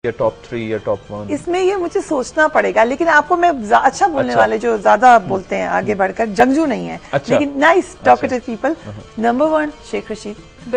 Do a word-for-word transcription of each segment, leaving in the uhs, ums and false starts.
या top three या top one? इसमें ये मुझे सोचना पड़ेगा, लेकिन आपको मैं अच्छा बोलने अच्छा। वाले जो ज्यादा बोलते हैं आगे बढ़कर, जंगजू नहीं है, अच्छा। लेकिन nice talkative people. Number one Sheikh Rashid,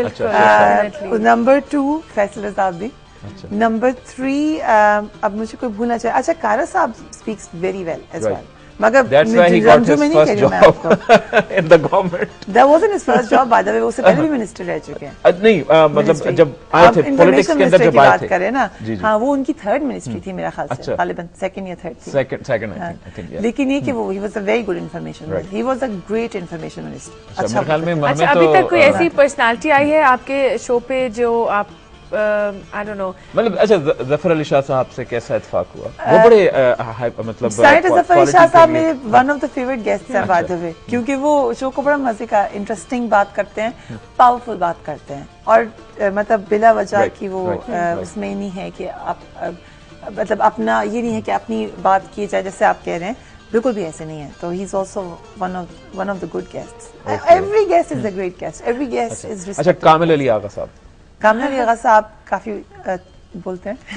number two Faisal Razavi, number three अब मुझे कोई भूलना चाहिए, अच्छा कारा साहब speaks very well as well, मगर रमजू में नहीं कह रही मैं आपको in the government. That wasn't his first job by the way, वो उससे पहले भी मिनिस्टर रह चुके हैं। नहीं मतलब जब आए थे पॉलिटिक्स के अंदर जब आए थे, करें ना, हाँ वो उनकी थर्ड मिनिस्ट्री थी मेरा ख्याल से, गालिबन सेकंड या थर्ड थी। सेकंड सेकंड आई थिंक, लेकिन ये कि वो he was a very good information, he was a great information minister। अच्छा मेरे ख्याल में अच्छा अभी तक कोई ऐसी पर्सनालिटी आई है आपके शो पे जो आप आई डोंट नो, मतलब अच्छा ज़फर अली शाह साहब से कैसा इत्तेफाक हुआ? वो बड़े मतलब ज़फर अली शाह साहब मेरे one of the favourite guests हैं बाय द वे, क्योंकि वो शो को बड़ा मजे का इंटरेस्टिंग बात करते हैं, पावरफुल बात करते हैं, और मतलब बिला वजह की वो उसमें नहीं है कि आप मतलब अपना ये नहीं है कि अपनी बात की जाए जैसे आप कह रहे हैं, बिल्कुल भी ऐसे नहीं है। तो he is also one of one of the good guests, every guest is a great guest, every guest is. अच्छा कामिल अली आगा साहब, कामिल अली आगा साहब काफी बोलते हैं,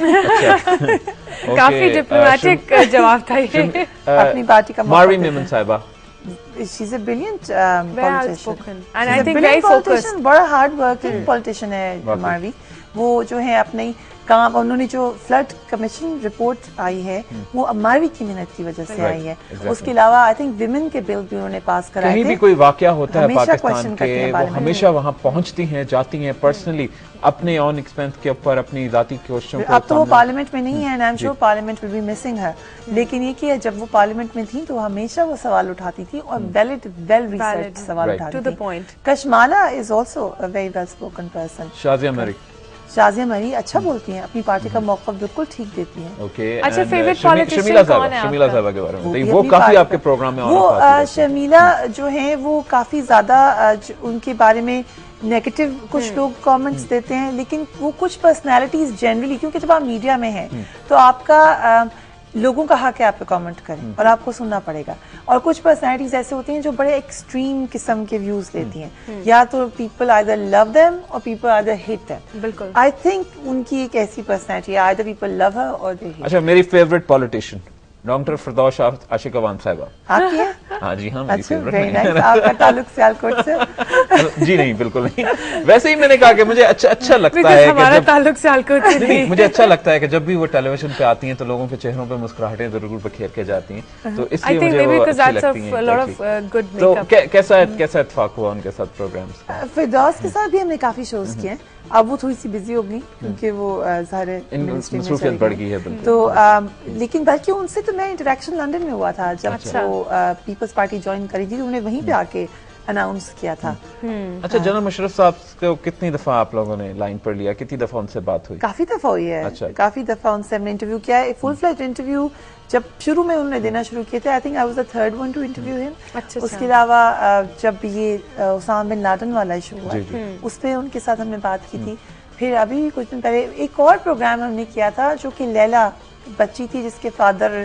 काफी डिप्लोमेटिक जवाब था ये। अपनी पार्टी का मारवी मेमन साहिबा, she's a brilliant um, politician and I think very focused, बड़ा हार्ड वर्किंग पॉलिटिशियन है मारवी। वो जो है अपने काम, उन्होंने जो फ्लड कमीशन रिपोर्ट आई है वो मारवी की मेहनत की वजह से आई है। उसके अलावा आई थिंक विमेन के बिल भी उन्होंने पास कराए थे। कहीं भी कोई वाकया होता है पाकिस्तान के, वो हमेशा वहाँ पहुँचती हैं, जाती हैं पर्सनली अपने ऑन एक्सपेंस के ऊपर अपनी जाती कोशिशों को। अब तो वो पार्लियामेंट में नहीं है and I am sure parliament will be missing her, लेकिन ये कि जब वो पार्लियामेंट में थी तो हमेशा वो सवाल उठाती थी और वैलिड वेल रिसर्च सवाल उठाती थी। Kashmala is also a very well spoken person. Shazia Marri, Shazia मरी अच्छा बोलती हैं, अपनी पार्टी का मौका बिल्कुल ठीक देती हैं। ओके, अच्छा फेवरेट पॉलिटिशियन कौन है? शमीला साहबा के बारे में बताइए, वो काफी आपके प्रोग्राम में वो शमीला जो है वो काफी ज्यादा उनके बारे में नेगेटिव कुछ लोग कमेंट्स देते हैं, लेकिन वो कुछ पर्सनालिटीज जनरली, क्योंकि जब आप मीडिया में हैं तो आपका आ, लोगों का हक है आप पे कमेंट करें और आपको सुनना पड़ेगा, और कुछ पर्सनालिटीज ऐसे होती हैं जो बड़े एक्सट्रीम किस्म के व्यूज लेती हैं, या तो पीपल आइदर लव देम और पीपल आइदर हेट देम। बिल्कुल, आई थिंक उनकी एक ऐसी पर्सनालिटी है, आइदर पीपल लव हर और दे हेट। अच्छा मेरी favourite politician doctor Firdous Ashiq Awan साहिबा। आपकी है? हाँ जी हाँ, मेरी फेवरेट है। आपका ताल्लुक सियालकोट से? जी नहीं, बिल्कुल नहीं। वैसे ही मैंने कहा कि मुझे अच्छा अच्छा लगता है कि जब ताल्लुक सियालकोट से नहीं, मुझे अच्छा लगता है कि जब भी वो टेलीविजन पे आती हैं तो लोगों के चेहरों पे मुस्कुराहटें जरूर बखेर के जाती हैं, तो इसलिए मुझे वो अच्छी लगती हैं। तो कैसा कैसा इत्तेफाक हुआ उनके साथ प्रोग्राम्स? फिरदौस के साथ भी हमने काफी शोज किए हैं, अब वो थोड़ी सी बिजी हो गई क्योंकि वो सारे मसरूफियत बढ़ गई है, तो आ, लेकिन बल्कि उनसे तो मैं इंटरेक्शन लंदन में हुआ था जब अच्छा। वो पीपल्स पार्टी ज्वाइन करी थी, तो उन्हें वहीं पे आके अनाउंस किया था। अच्छा जनरल मुशर्रफ साहब को कितनी दफा आप लोगों ने लाइन पर लिया, कितनी दफा उनसे बात हुई? काफी दफा हुई है, अच्छा। काफी दफा उनसे हमने इंटरव्यू किया है, फुल फ्लैट इंटरव्यू जब शुरू में उन्होंने देना शुरू किए थे। I think I was the third one to interview him. उसके अलावा जब ये उसामा बिन लादेन वाला इशू हुआ उस पर उनके साथ हमने बात की थी। फिर अभी कुछ दिन पहले एक और प्रोग्राम हमने किया था जो कि लैला बच्ची थी जिसके फादर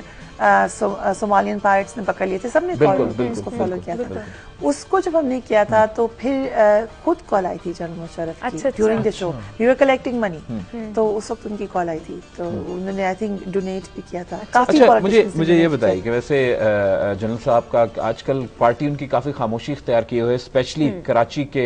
सोमालियन पायरेट्स ने पकड़ लिए थे, सबने उसको फॉलो किया था। उसको जब हमने किया था तो फिर खुद कॉल आई थी जनरल मुशर्रफ की during the show, we were collecting money, तो उस वक्त उनकी कॉल आई थी, तो उन्होंने आई थिंक डोनेट भी किया था काफी। अच्छा, मुझे मुझे ये बताइए कि वैसे जनरल साहब का आजकल पार्टी उनकी काफी खामोशी इख्तियार किए हुए, स्पेशली कराची के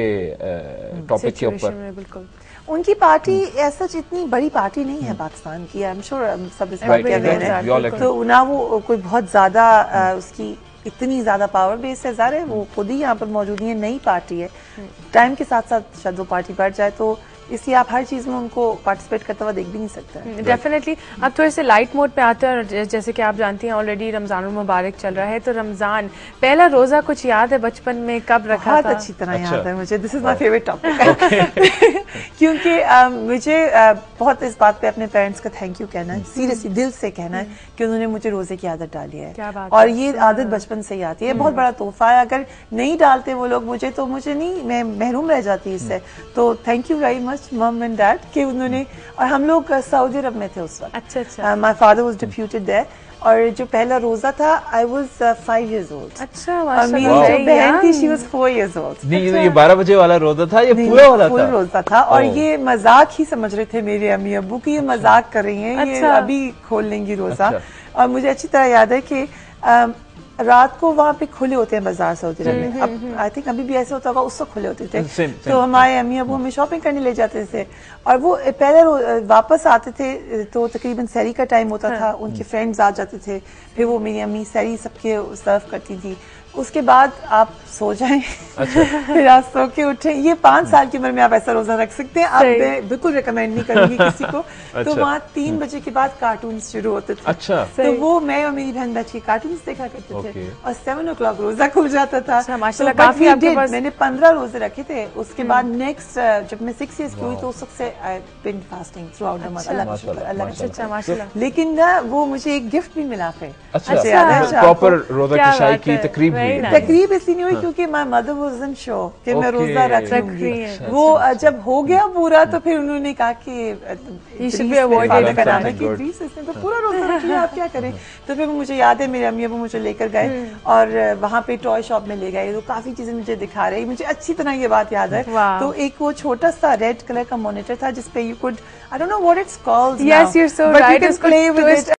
टॉपिक के ऊपर। उनकी पार्टी ऐसा इतनी बड़ी पार्टी नहीं है पाकिस्तान की, आई एम श्योर सब इस बात के अवेयर हैं, तो ना वो कोई बहुत ज्यादा उसकी इतनी ज्यादा पावर बेस है, ज़ाहिर है वो खुद ही यहाँ पर मौजूद है, नई पार्टी है, टाइम के साथ साथ शायद वो पार्टी बढ़ जाए, तो इसलिए आप हर चीज में उनको पार्टिसिपेट करता हुआ देख भी नहीं सकते। डेफिनेटली अब थोड़े से लाइट मोड पे आते हैं, जैसे कि आप जानती हैं ऑलरेडी रमजान मुबारक चल रहा है, तो रमजान पहला रोजा कुछ याद है बचपन में कब रखा बहुत था? अच्छी तरह अच्छा। याद है मुझे, this is my favourite topic, क्योंकि uh, मुझे uh, बहुत इस बात पे अपने पेरेंट्स का थैंक यू कहना है, सीरियसली दिल से कहना है कि उन्होंने मुझे रोजे की आदत डाली है, और ये आदत बचपन से ही आती है, बहुत बड़ा तोहफा है। अगर नहीं डालते वो लोग मुझे तो मुझे नहीं, मैं महरूम रह जाती इससे, तो thank you very much. Much mum and dad कि उन्होंने, और हम लोग सऊदी अरब में थे उस वक्त। अच्छा अच्छा। My father was deputed there, और जो पहला रोजा था I was five years old. अच्छा, और मेरी जो बहन थी she was four years old. नहीं ये बारह बजे वाला रोजा था, ये पूरा वाला था? फुल रोजा था, और ये मजाक ही समझ रहे थे मेरे अम्मी अब्बू कि ये मजाक कर रही हैं, ये अभी खोल लेंगी रोजा। और मुझे अच्छी तरह याद है कि रात को वहाँ पे खुले होते हैं बाजार सऊदी अरब में। अब आई थिंक अभी भी ऐसे होता होगा, उस वक्त खुले होते थे। same, same, तो हमारे अम्मी अबू हमें शॉपिंग करने ले जाते थे, और वो पहले वापस आते थे तो तकरीबन सहरी का टाइम होता था, उनके फ्रेंड्स आ जाते थे, फिर वो मेरी अम्मी सहरी सबके सर्व करती थी। उसके बाद आप सो जाएं, अच्छा। फिर आप सो के उठे। ये पाँच साल की उम्र में आप ऐसा रोजा रख सकते हैं, आप बिल्कुल रिकमेंड नहीं करूंगी किसी को। अच्छा। तो वहाँ तीन बजे के बाद कार्टून शुरू होते थे। अच्छा। तो वो मैं और मेरी बहन बैठ के कार्टून देखा करते थे, और सेवन ओ क्लॉक रोजा खुल जाता था। माशाल्लाह काफी आपके पास। मैंने पंद्रह रोजे रखे थे। उसके बाद नेक्स्ट जब मैं सिक्स ईयर्स की हुई तो उस वक्त से I been fasting throughout the month. Allah का शुक्र, अल्लाह का शुक्र माशाल्लाह। लेकिन ना वो मुझे एक गिफ्ट भी मिला फिर। अच्छा, प्रॉपर रोजा की शाही की तकरीब तकरीब इसलिए नहीं हुई क्योंकि माय मदर वाज़न्ट श्योर कि मैं रोजा रख लूंगी। वो जब हो गया पूरा तो फिर उन्होंने कहा कि you should be avoided कराना कि प्लीज इसने तो पूरा रोजा रख लिया, आप क्या करें। तो फिर मुझे याद है मेरे अम्मी अबू मुझे लेकर गए और वहाँ पे टॉय शॉप में ले गए, तो काफी चीजें मुझे दिखा रही, मुझे अच्छी तरह ये बात याद है। तो एक वो छोटा सा रेड कलर का मॉनिटर था जिसपे you could, I don't know what it's called, yes you are so right, play with it.